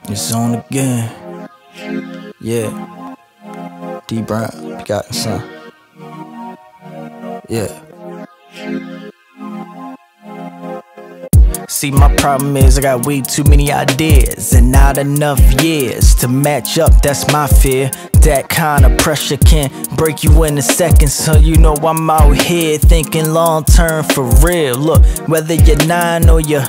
It's on again. Yeah. D.Brown, Begotten Son. Yeah. See, my problem is I got way too many ideas and not enough years to match up, that's my fear. That kind of pressure can break you in a second, so you know I'm out here thinking long term for real. Look, whether you're 9 or you're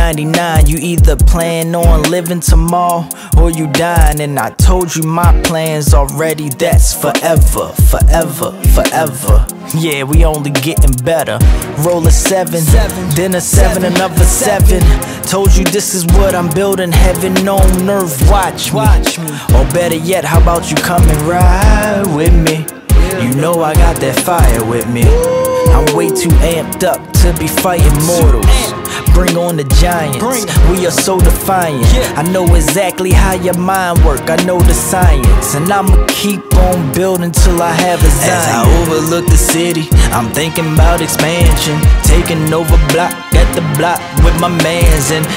99, you either plan on living tomorrow or you dying. And I told you my plans already, that's forever, forever, forever. Yeah, we only getting better. Roll a 7, then a 7, another 7. Told you this is what I'm building, heaven on earth, watch me. Or better yet, how about you come and ride with me? You know I got that fire with me. I'm way too amped up to be fighting mortals. Bring on the giants, we are so defiant. I know exactly how your mind work, I know the science. And I'ma keep on building till I have a Zion. As I overlook the city, I'm thinking about expansion. Taking over block at the block with my mans. And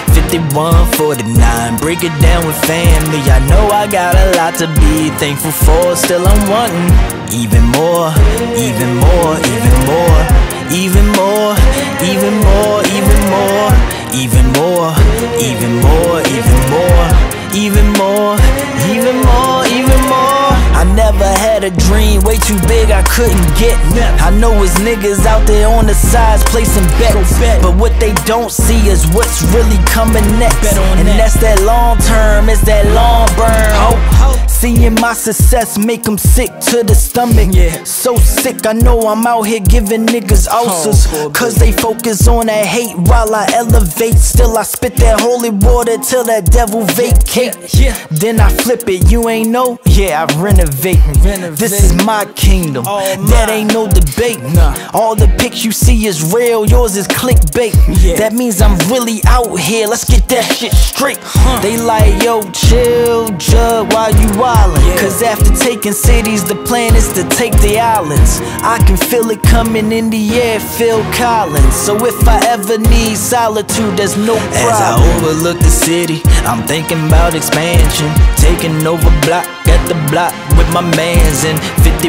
5149, break it down with family. I know I got a lot to be thankful for, still I'm wanting even more, even more, even more, even more, even more, even more, even more, even more, even more, even more, even more, even more. I never had a dream way too big I couldn't get. I know it's niggas out there on the sides placing bets, but what they don't see is what's really coming next. And that's that long term, it's that long burn. Seeing my success make them sick to the stomach. So sick, I know I'm out here giving niggas ulcers, cause they focus on that hate while I elevate. Still I spit that holy water till that devil vacate. Then I flip it, you ain't know? Yeah, I renovate. This is my kingdom, that ain't no debate. All the pics you see is real, yours is clickbait. That means I'm really out here, let's get that shit straight. They like, yo, chill, jug, while you wildin'. Cause after taking cities, the plan is to take the islands. I can feel it coming in the air, Phil Collins. So if I ever need solitude, there's no problem. As I overlook the city, I'm thinking about expansion. Taking over block at the block with my mans. And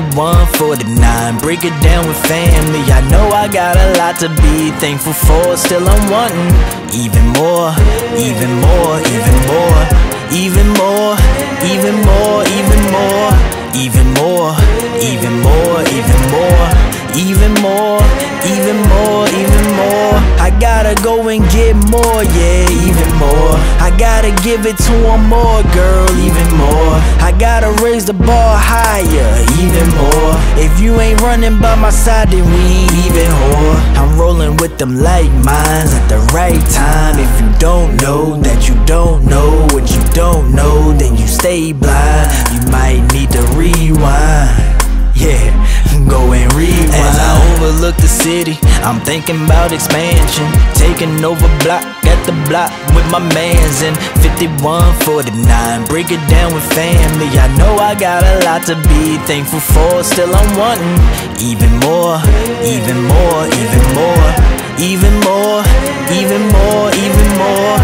5149, break it down with family. I know I got a lot to be thankful for, still I'm wanting even more, even more, even more, even more, even more, even more, even more, even more, even more, even more, even more, even more. I gotta go and get more, yeah, even more. I gotta give it to one more, girl, even more. I gotta raise the bar higher, even more. If you ain't running by my side, then we ain't even whore. I'm rolling with them like minds at the right time. If you don't know that you don't know what you don't know, then you stay blind. You might need to rewind. Yeah, go and rewind. As I overlook the city, I'm thinking about expansion. Taking over block at the block with my mans. And 5149, break it down with family. I know I got a lot to be thankful for, still I'm wanting even more, even more, even more, even more, even more, even more,